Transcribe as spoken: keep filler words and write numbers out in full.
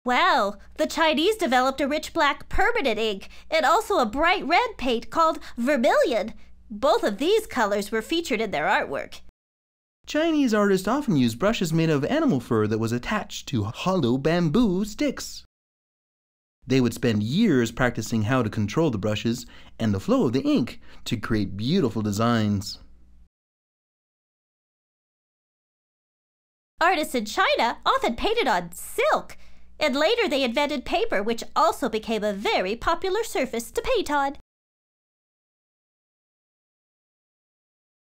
Wow, the Chinese developed a rich black permanent ink and also a bright red paint called vermilion. Both of these colors were featured in their artwork. Chinese artists often used brushes made of animal fur that was attached to hollow bamboo sticks. They would spend years practicing how to control the brushes and the flow of the ink to create beautiful designs. Artists in China often painted on silk, and later they invented paper, which also became a very popular surface to paint on.